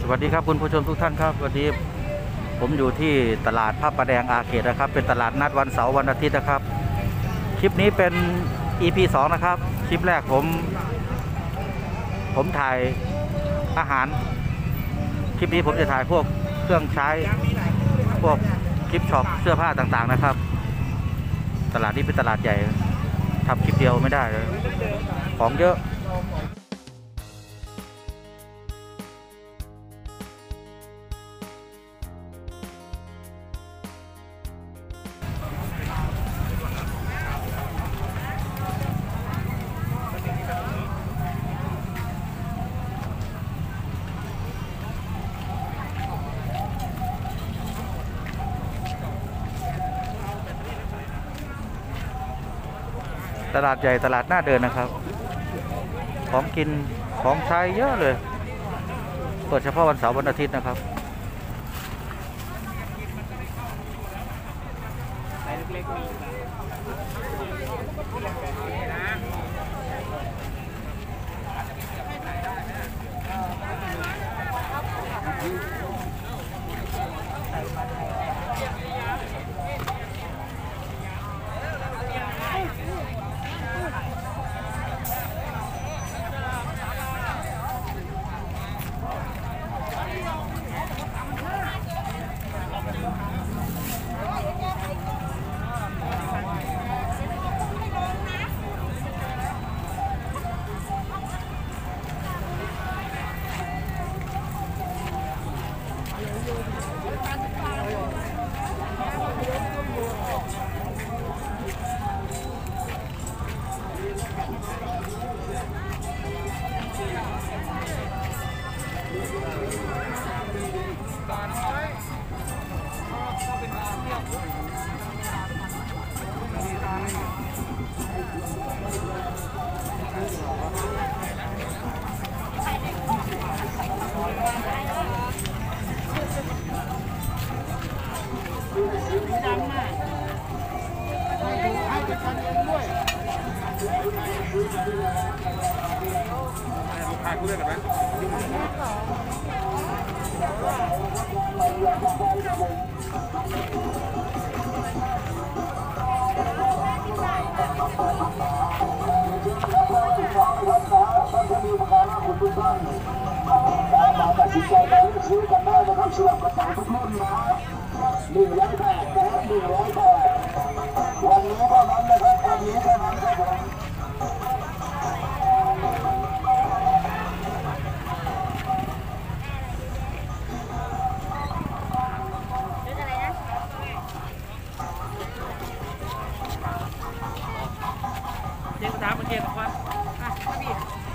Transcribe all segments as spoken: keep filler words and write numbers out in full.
วัสดีครับคุณผู้ชมทุกท่านครับวันนี้ผมอยู่ที่ตลาดพระประแดงอาเขตนะครับเป็นตลาดนัดวันเสาร์วันอาทิตย์นะครับคลิปนี้เป็น อี พี สองนะครับคลิปแรกผมผมถ่ายอาหารคลิปนี้ผมจะถ่ายพวกเครื่องใช้พวกคลิปช็อปเสื้อผ้าต่างๆนะครับตลาดนี้เป็นตลาดใหญ่ทำคลิปเดียวไม่ได้เลยของเยอะตลาดใหญ่ตลาดหน้าเดินนะครับของกินของใช้เยอะเลยเปิดเฉพาะวันเสาร์วันอาทิตย์นะครับถ่ายกูเล่นหรือไหมตัดสินใจแล้วซื้อกันได้นะครับสำหรับกระเป๋าทุกรุ่นนะหนึ่งร้อยบาทนะครับหนึ่งร้อยบาทวันนี้เท่านั้นนะครับวันนี้เท่านั้นครับผมเจ๊กระทะมาเกียร์ก่อนอ่ะพี่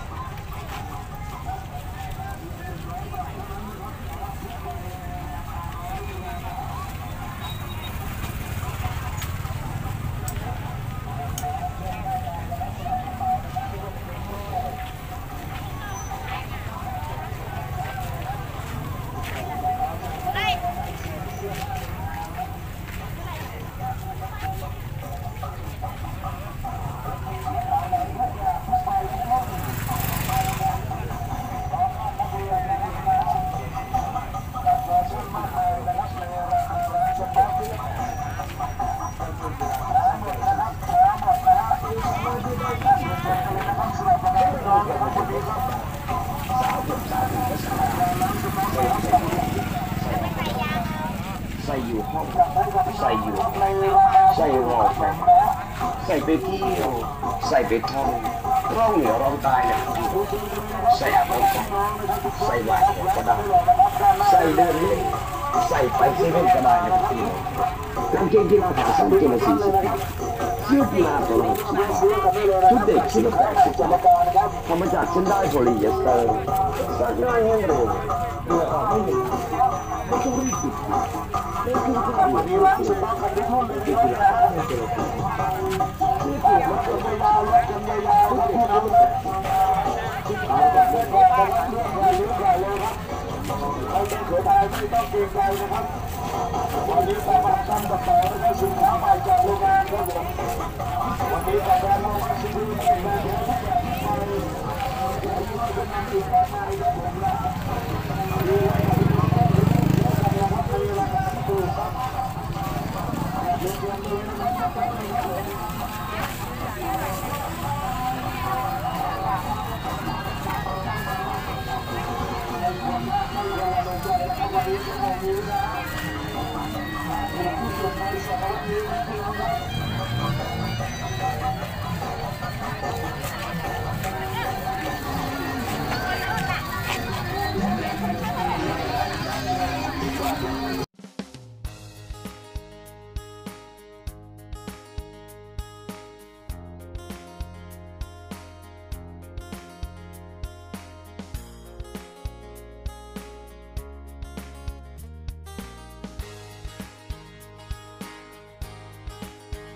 ใส่อยู่ห้องใส่อยู่ใส่รอไปใส่ไปเที่ยวใส่ไปท่องร้องเหนือร้องใต้เนี่ยใส่อาบน้ำใส่หวานก็ได้ใส่เดินเล่นใส่ไปเซเว่นก็ได้นะครับพี่กางเกงกีฬาขาสั้นตัวละสี่สิบบาทเสื้อกีฬาตัวละหกสิบบาทชุดเด็กชุดละแปดสิบบาททำมาจากเส้นได้โพลีเอสเตอร์สักหน่อยให้เร็วเพื่อออกให้เห็นไม่ต้องรีบปิดนี่คือการมีร้านสุดท้ายของที่ทุ่งเลยนะครับนี่คือมันจะไม่ยาวและจะไม่ยาวทุกคนเอาแบบนี้ก็ได้เรื่องอะไรเรื่องอะไรเลยครับเราจะเสียดายไม่ต้องเกรงใจนะครับวันนี้ตลาดตั้งกระเป๋าและสินค้าใหม่จากโรงงานครับผมวันนี้ตลาดเราซื้อในแบรนด์ทุกอย่างไปที่ว่าจะนำสินค้ามาให้กับผมนะ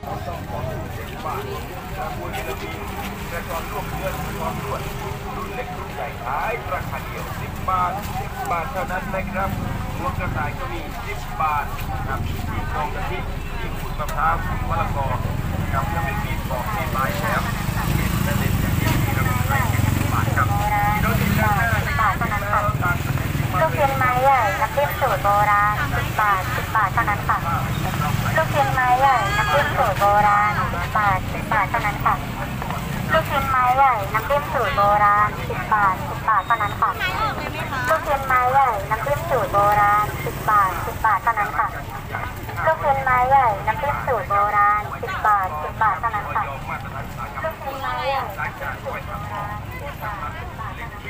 บาทกระบวนการมีกระชอนร่วมเดือนกระชอนรวดรุ่นเล็กรุ่นใหญ่ขายราคาเดียวสิบบาทสิบบาทเท่านั้นนะครับรวมกระต่ายก็มีสิบบาทครับมีฟองกะทิมีขูดมะพร้าวขูดมะละกอครับจะเป็นมีปอกมีปลายแหลมมีแต่เด็ดอย่างนี้มีราคาสิบบาทครับที่เราติดกันนะสิบบาทเท่านั้นค่ะลูกเทียนไม้ใหญ่น้ำจิ้มสูตรโบราณสิบบาทสิบบาทเท่านั้นค่ะลูกเทียนไม้ใหญ่น้ำจิ้มสูตรโบราณสิบบาทสิบบาทเท่านั้นค่ะลูกเทียนไม้ใหญ่น้ำจิ้มสูตรโบราณสิบบาทสิบบาทเท่านั้นค่ะลูกเทียนไม้ใหญ่น้ำจิ้มสูตรโบราณสิบบาทสิบบาทเท่านั้นค่ะลูกเทียนไม้ใหญ่น้ำจิ้มสูตรโบราณสิบบาทสิบบาทเท่านั้นค่ะลูกเทียนไม้ใหญ่น้ำจิ้มสูตรโบราณสิบบาทสิบบาทเท่านั้น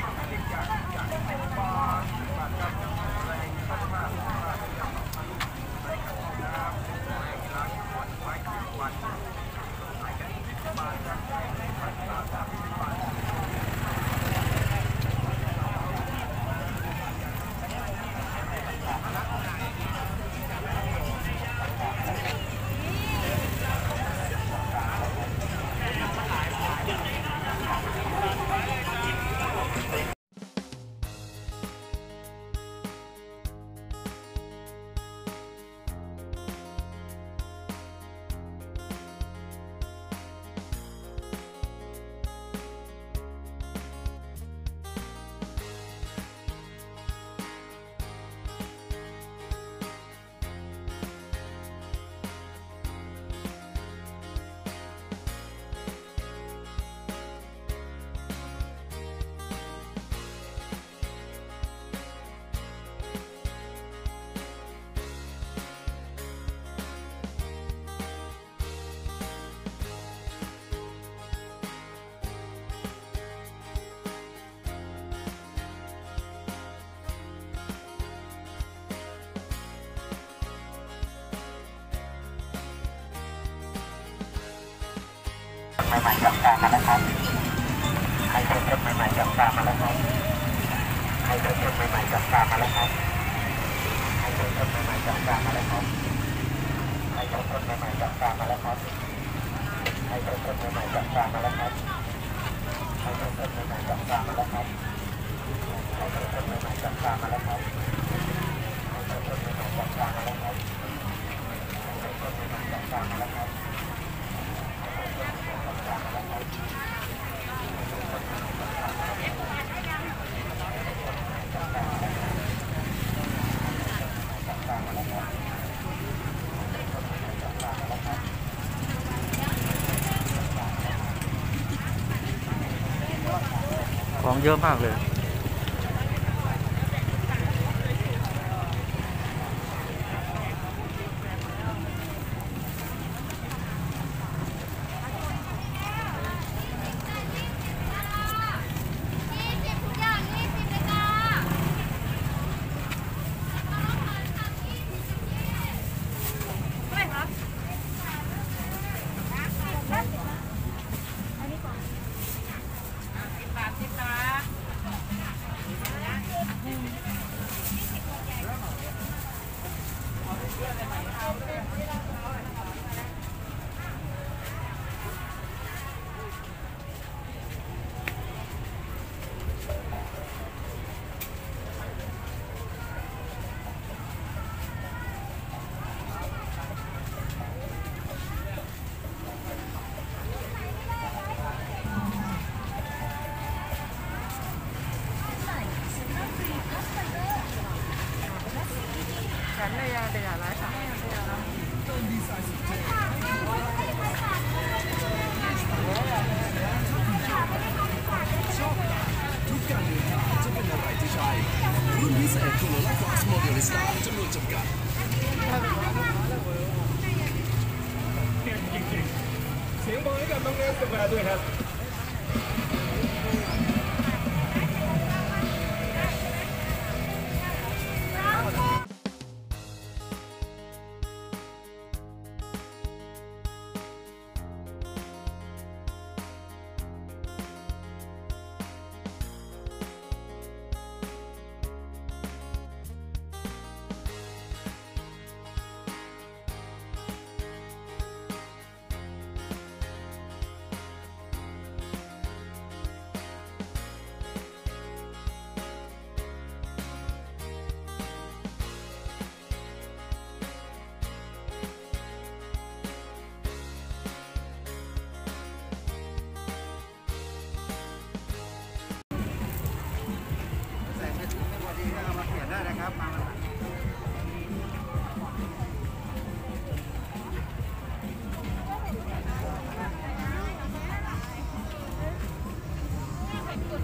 ใหม่ๆกับการมาแล้วครับให้เพิ่มใหม่ๆกับการมาแล้วครับให้เพิ่มใหม่ๆกับการมาแล้วครับให้เพิ่มใหม่ๆกับการมาแล้วครับให้เพิ่มใหม่ๆกับการมาแล้วครับให้เพิ่มใหม่ๆกับการมาแล้วครับให้เพิ่มใหม่ๆกับการมาแล้วครับให้เพิ่มใหม่ๆกับการมาแล้วครับให้เพิ่มใหม่ๆกับการมาแล้วครับให้เพิ่มใหม่ๆกับการมาแล้วครับของเยอะมากเลยเสียงบอลให้กับน้องเนสกาแฟด้วยครับ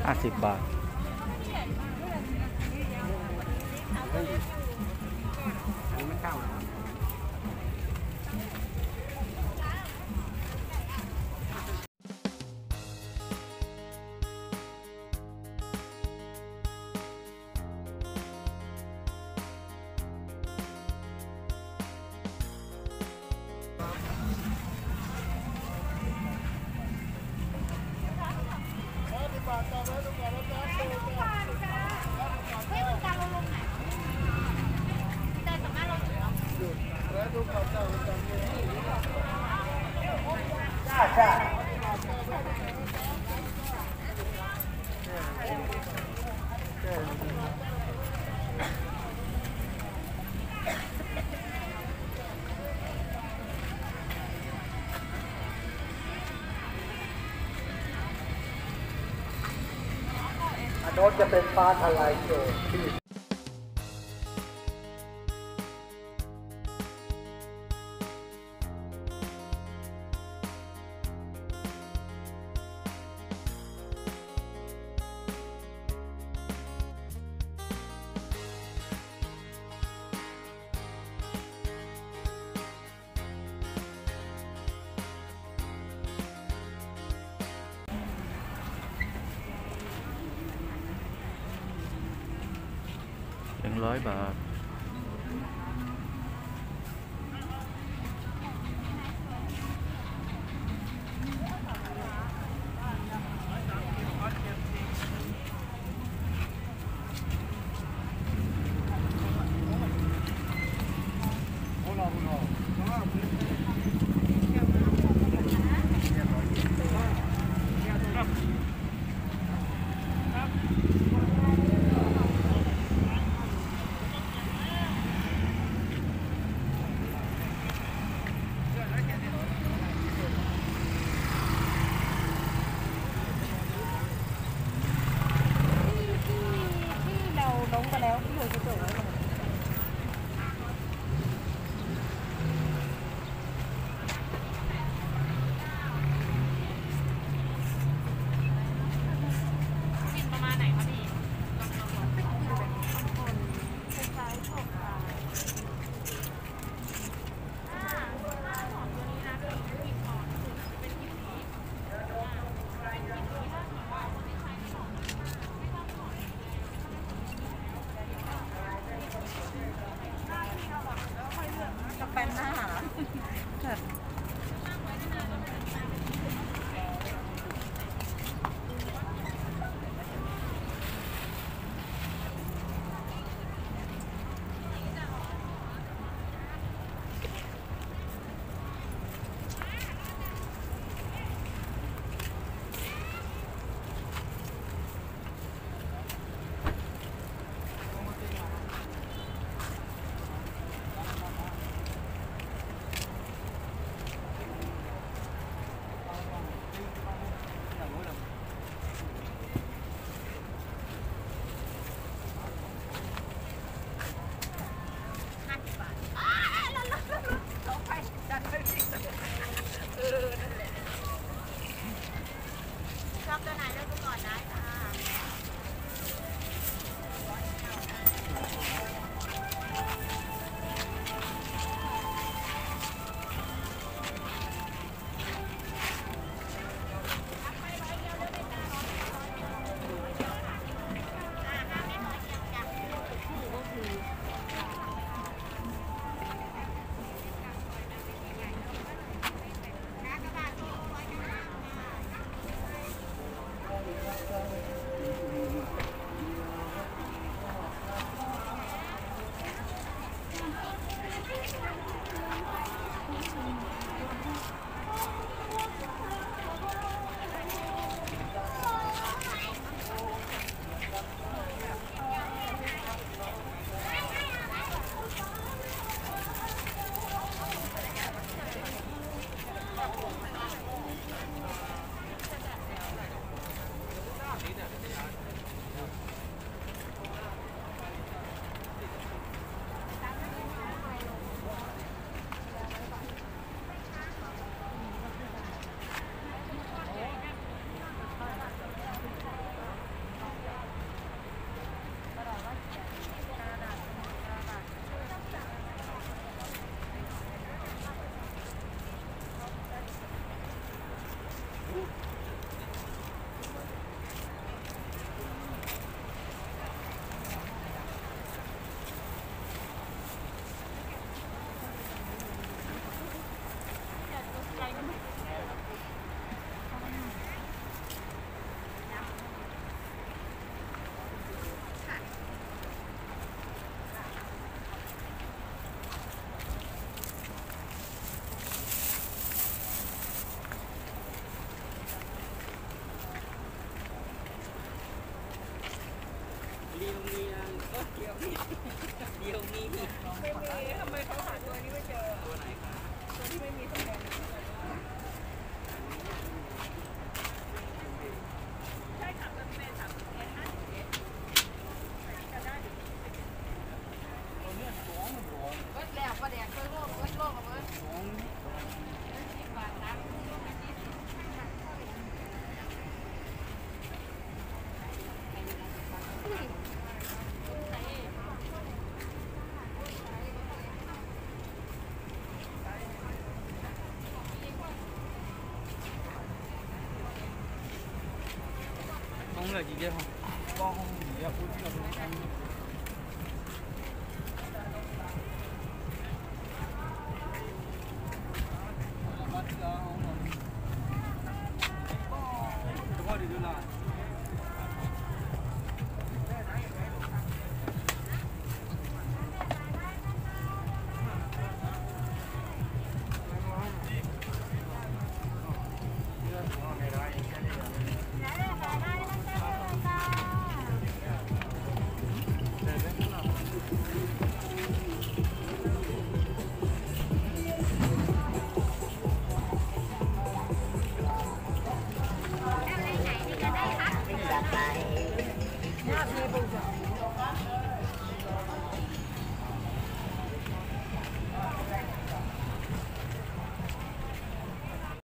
ห้าสิบบาทโน้ตจะเป็นฟ้าทลายโจรที่หนึ่งร้อยบาทเป็นหน้าเดียวมีไม่มีทำไมเขาหาตัวนี้ไม่เจอตัวไหนคะตัวที่ไม่มีสแกนใช่ค่ะมันเป็นสามสิบเอ็ดห้าสิบเอ็ดจะได้อยู่เบิดแล้วประเดี๋ยวเบิดโลกเบิดโลกกับเบิดสิบบาทนะ không là gì kia không con không gì à phút là không ăn bắt ra không rồi có đi đưa lại